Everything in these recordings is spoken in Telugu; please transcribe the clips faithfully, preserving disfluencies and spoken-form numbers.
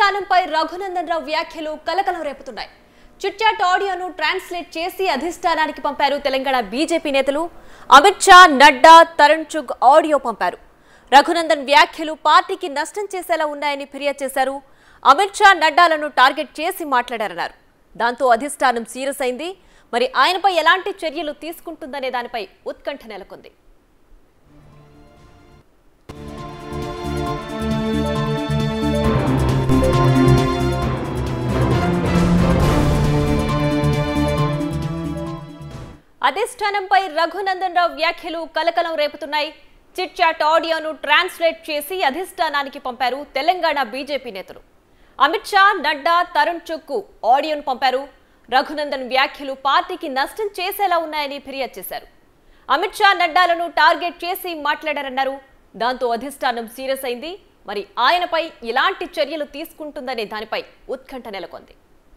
అధిష్టానంపై రఘునందన్ రావు వ్యాఖ్యలు కలకలం రేపుతున్నాయి. చిట్చాట్ ఆడియోను ట్రాన్స్లేట్ చేసి అధిష్టానానికి పంపారు తెలంగాణ బీజేపీ నేతలు. అమిత్ షా, నడ్డా, తరుణ్ చుగ్ ఆడియో పంపారు. రఘునందన్ వ్యాఖ్యలు పార్టీకి నష్టం చేసేలా ఉన్నాయని ఫిర్యాదు చేశారు. అమిత్ షా, నడ్డాలను టార్గెట్ చేసి మాట్లాడారన్నారు. దాంతో అధిష్టానం సీరియస్ అయింది. మరి ఆయనపై ఎలాంటి చర్యలు తీసుకుంటుందనే దానిపై ఉత్కంఠ నెలకొంది. అధిష్టానంపై రఘునందన్ రావు వ్యాఖ్యలు కలకలం రేపుతున్నాయి. చిట్ చాట్ ఆడియోను ట్రాన్స్లేట్ చేసి అధిష్టానానికి పంపారు తెలంగాణ బీజేపీ నేతలు. అమిత్ షా, నడ్డా, తరుణ్ చుగ్కు ఆడియోను పంపారు. రఘునందన్ వ్యాఖ్యలు పార్టీకి నష్టం చేసేలా ఉన్నాయని ఫిర్యాదు చేశారు. అమిత్ షా, నడ్డాలను టార్గెట్ చేసి మాట్లాడారన్నారు. దాంతో అధిష్టానం సీరియస్ అయింది. మరి ఆయనపై ఎలాంటి చర్యలు తీసుకుంటుందనే దానిపై ఉత్కంఠ నెలకొంది.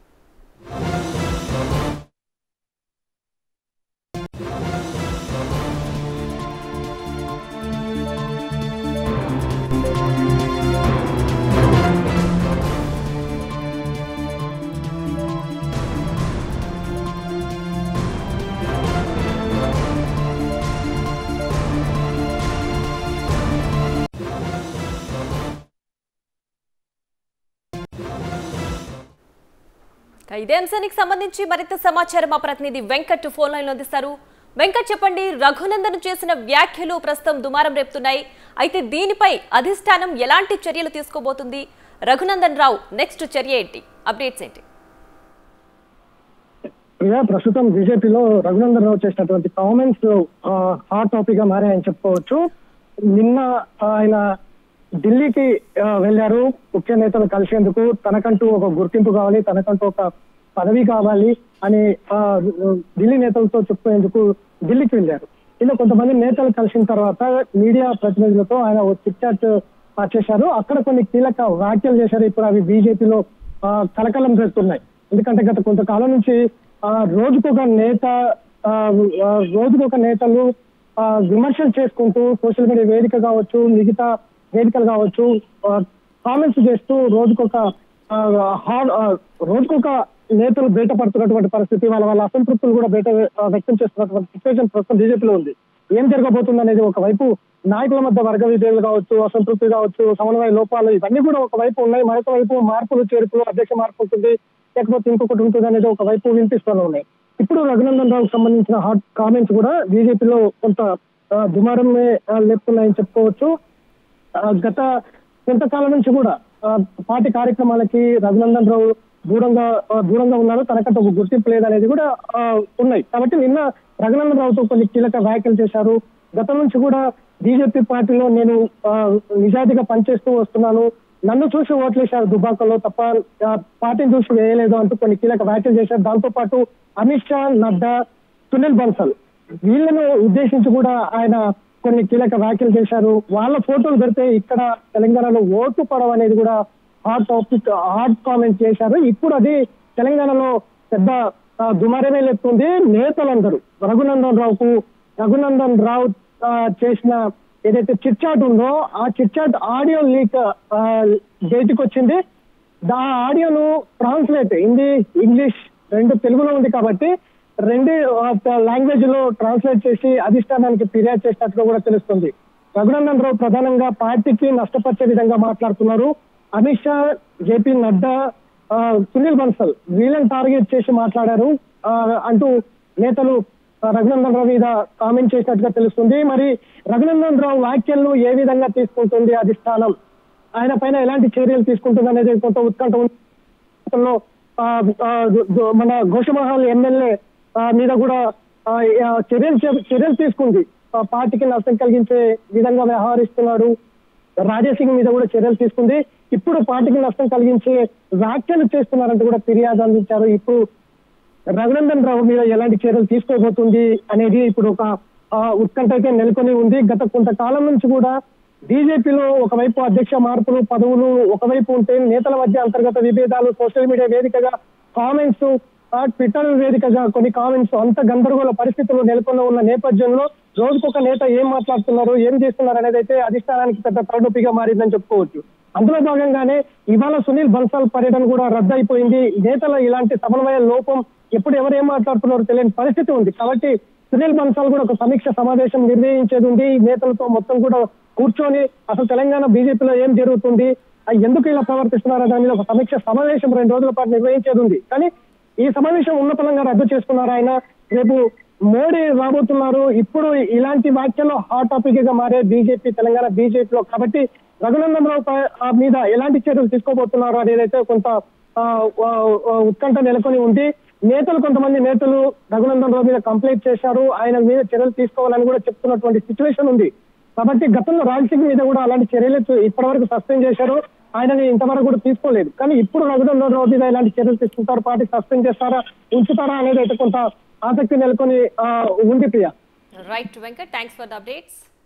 ఇదే అంశానికి సంబంధించి మరింత సమాచారం మా ప్రతినిధి వెంకట్ ఫోన్ లైన్ లో అందిస్తారు. వెంకట్, చెప్పండి, రఘునందన్ చేసిన వ్యాఖ్యలు ప్రస్తుతం దుమారం రేపుతున్నాయి. అయితే దీనిపై అధిష్టానం ఎలాంటి చర్యలు తీసుకోబోతుంది? రఘునందన్ రావు నెక్స్ట్ చర్య ఏంటి? అప్డేట్స్ ఏంటి? ప్రస్తుతం బీజేపీలో రఘునందన్ రావు చేసినటువంటి కామెంట్స్ హాట్ టాపిక్ గా మారాయని చెప్పుకోవచ్చు. నిన్న ఆయన ఢిల్లీకి వెళ్లారు ముఖ్య నేతలు కలిసేందుకు. తనకంటూ ఒక గుర్తింపు కావాలి, తనకంటూ ఒక పదవి కావాలి అని ఢిల్లీ నేతలతో చెప్పుకునేందుకు ఢిల్లీకి వెళ్లారు. ఇలా కొంతమంది నేతలు కలిసిన తర్వాత మీడియా ప్రతినిధులతో ఆయన ఒక చిట్ చాట్ చేశారు. అక్కడ కొన్ని కీలక వ్యాఖ్యలు చేశారు. ఇప్పుడు అవి బీజేపీలో కలకలం చేస్తున్నాయి. ఎందుకంటే గత కొంతకాలం నుంచి రోజుకొక నేత రోజుకొక నేతలు విమర్శలు చేసుకుంటూ సోషల్ మీడియా వేదిక కావచ్చు, మిగతా వేదికలు కావచ్చు, కామెంట్స్ చేస్తూ రోజుకొక రోజుకొక నేతలు బయట పడుతున్నటువంటి పరిస్థితి, వాళ్ళ వాళ్ళ అసంతృప్తులు కూడా బయట వ్యక్తం చేస్తున్నటువంటి సిచ్యువేషన్ ప్రస్తుతం బీజేపీలో ఉంది. ఏం జరగబోతుంది అనేది ఒకవైపు నాయకుల మధ్య వర్గ విభేదాలు కావచ్చు, అసంతృప్తి కావచ్చు, సమన్వయ లోపాలు ఇవన్నీ కూడా ఒకవైపు ఉన్నాయి. మరొక వైపు మార్పులు చేర్పులు, అధ్యక్ష మార్పు ఉంటుంది, లేకపోతే ఇంకొకటి ఉంటుంది అనేది ఒకవైపు వినిపిస్తూనే ఉన్నాయి. ఇప్పుడు రఘునందన్ రావుకు సంబంధించిన హాట్ కామెంట్స్ కూడా బీజేపీలో కొంత దుమారమే లేపుతున్నాయని చెప్పుకోవచ్చు. గత కొంతకాలం నుంచి కూడా పార్టీ కార్యక్రమాలకి రఘునందన్ రావు దూరంగా దూరంగా ఉన్నారు. తనకంటే ఒక గుర్తింపు లేదనేది కూడా ఉన్నాయి. కాబట్టి నిన్న రఘునందన్ రావుతో కొన్ని కీలక వ్యాఖ్యలు చేశారు. గతం నుంచి కూడా బీజేపీ పార్టీలో నేను నిజాయితీగా పనిచేస్తూ వస్తున్నాను, నన్ను చూసి ఓట్లేశారు దుబాకలో తప్ప పార్టీని చూసి వేయలేదు అంటూ కొన్ని కీలక వ్యాఖ్యలు చేశారు. దాంతో పాటు అమిత్ షా, నడ్డా, సునీల్ బన్సల్ వీళ్ళను ఉద్దేశించి కూడా ఆయన కొన్ని కీలక వ్యాఖ్యలు చేశారు. వాళ్ళ ఫోటోలు పెడితే ఇక్కడ తెలంగాణలో ఓటు పడవ అనేది కూడా హాట్ టాపిక్ హాట్ కామెంట్ చేశారు. ఇప్పుడు అది తెలంగాణలో పెద్ద దుమారమే లేపుతుంది. నేతలందరూ రఘునందన్ రావుకు రఘునందన్ రావు చేసిన ఏదైతే చిట్ చాట్ ఉందో ఆ చిట్ చాట్ ఆడియో లీక్ బయటికి వచ్చింది. ఆ ఆడియోను ట్రాన్స్లేట్ హిందీ, ఇంగ్లీష్ రెండు తెలుగులో ఉంది కాబట్టి రెండు లాంగ్వేజ్ లో ట్రాన్స్లేట్ చేసి అధిష్టానానికి ఫిర్యాదు చేసినట్లు కూడా తెలుస్తుంది. రఘునందన్ రావు ప్రధానంగా పార్టీకి నష్టపరిచే విధంగా మాట్లాడుతున్నారు. అమిత్ షా, జేపీ నడ్డా, సునీల్ బన్సల్ వీళ్ళని టార్గెట్ చేసి మాట్లాడారు అంటూ నేతలు రఘునందన్ రావు మీద కామెంట్ చేసినట్టుగా తెలుస్తుంది. మరి రఘునందన్ రావు వ్యాఖ్యలను ఏ విధంగా తీసుకుంటుంది అధిష్టానం, ఆయన పైన ఎలాంటి చర్యలు తీసుకుంటుంది అనేది కొంత ఉత్కంఠ ఉంది. మన గోషమహల్ ఎమ్మెల్యే మీద కూడా చర్యలు చర్యలు తీసుకుంది. పార్టీకి నష్టం కలిగించే విధంగా వ్యవహరిస్తున్నాడు. రాజేసింగ్ మీద కూడా చర్యలు తీసుకుంది. ఇప్పుడు పార్టీకి నష్టం కలిగించే వ్యాఖ్యలు చేస్తున్నారంటూ కూడా ఫిర్యాదు అందించారు. ఇప్పుడు రఘునందన్ రావు మీద ఎలాంటి చర్యలు తీసుకోబోతుంది అనేది ఇప్పుడు ఒక ఉత్కంఠకే నెలకొని ఉంది. గత కొంతకాలం నుంచి కూడా బీజేపీలో ఒకవైపు అధ్యక్ష మార్పులు, పదవులు ఒకవైపు ఉంటే నేతల మధ్య అంతర్గత విభేదాలు, సోషల్ మీడియా వేదికగా కామెంట్స్, ట్విట్టర్ వేదికగా కొన్ని కామెంట్స్, అంత గందరగోళ పరిస్థితులు నెలకొని ఉన్న నేపథ్యంలో రోజుకొక నేత ఏం మాట్లాడుతున్నారు, ఏం చేస్తున్నారు అనేది అయితే అధిష్టానానికి పెద్ద తలనొప్పిగా మారిందని చెప్పుకోవచ్చు. అందులో భాగంగానే ఇవాళ సునీల్ బన్సాల్ పర్యటన కూడా రద్దు అయిపోయింది. నేతల ఇలాంటి సమన్వయ లోపం ఎప్పుడు ఎవరు ఏం మాట్లాడుతున్నారో తెలియని పరిస్థితి ఉంది. కాబట్టి సునీల్ బన్సాల్ కూడా ఒక సమీక్ష సమావేశం నిర్వహించేది ఉంది. నేతలతో మొత్తం కూడా కూర్చొని అసలు తెలంగాణ బీజేపీలో ఏం జరుగుతుంది, ఎందుకు ఇలా ప్రవర్తిస్తున్నారో దాని మీద ఒక సమీక్ష సమావేశం రెండు రోజుల పాటు నిర్వహించేది ఉంది. కానీ ఈ సమావేశం ఉన్న పరంగా రద్దు చేసుకున్నారు ఆయన. రేపు మోడీ రాబోతున్నారు. ఇప్పుడు ఇలాంటి వ్యాఖ్యలు హాట్ టాపిక్ గా మారే బీజేపీ తెలంగాణ బీజేపీలో. కాబట్టి రఘునందన్ రావు మీద ఎలాంటి చర్యలు తీసుకోబోతున్నారు అనేది కొంత ఉత్కంఠ నెలకొని ఉంది. నేతలు కొంతమంది నేతలు రఘునందన్ రావు మీద కంప్లైంట్ చేశారు. ఆయన మీద చర్యలు తీసుకోవాలని కూడా చెప్తున్నటువంటి సిచ్యువేషన్ ఉంది. కాబట్టి గతంలో రాజశేఖర్ మీద కూడా అలాంటి చర్యలు ఇప్పటి వరకు సస్పెండ్ చేశారు. ఆయనని ఇంతవరకు కూడా తీసుకోలేదు. కానీ ఇప్పుడు రఘునందన్ రావు మీద ఎలాంటి చర్యలు తీసుకుంటారు, పార్టీ సస్పెండ్ చేస్తారా, ఉంచుతారా అనేది అయితే కొంత ఆసక్తి నెలకొని ఉంది. Priya. Right Venkat, thanks for the updates.